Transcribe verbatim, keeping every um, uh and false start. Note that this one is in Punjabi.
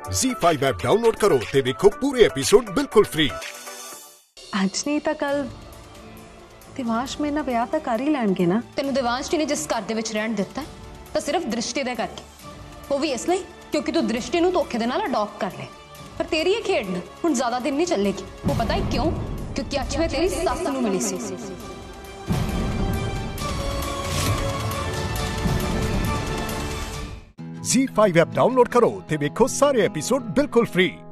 ज़ी फाइव ऐप डाउनलोड करो ते देखो पूरे एपिसोड बिल्कुल फ्री। ਅੱਜ ਨਹੀਂ ਤਾਂ ਕੱਲ ਦਿਵਾਂਸ਼ ਮੇਰੇ ਨਾਲ ਵਿਆਹ ਤਾਂ ਕਰ ਹੀ ਲੈਣਗੇ ਨਾ। ਤੈਨੂੰ ਦਿਵਾਂਸ਼ ਜੀ ਨੇ ਜਿਸ ਘਰ ਦੇ ਵਿੱਚ ਰਹਿਣ ਦਿੱਤਾ ਤਾਂ ਸਿਰਫ ਦ੍ਰਿਸ਼ਟੀ ਦੇ ਕਰਕੇ, ਉਹ ਵੀ ਇਸ ਲਈ ਕਿਉਂਕਿ ਤੂੰ ਦ੍ਰਿਸ਼ਟੀ ਨੂੰ ਧੋਖੇ ਦੇ ਨਾਲ ਅਡਾਪਟ ਕਰ ਲਿਆ। ਪਰ ਤੇਰੀ ਇਹ ਖੇਡ ਨਾ ਹੁਣ ਜ਼ਿਆਦਾ ਦਿਨ ਨਹੀਂ ਚੱਲੇਗੀ। ਉਹ ਪਤਾ ਹੀ ਕਿਉਂ? ਕਿਉਂਕਿ ਅੱਜ ਮੈਂ ਤੇਰੀ ਸੱਸ ਨੂੰ ਮਿਲੀ ਸੀ। ज़ी फाइव ऐप डाउनलोड करो ते देखो सारे एपिसोड बिल्कुल फ्री।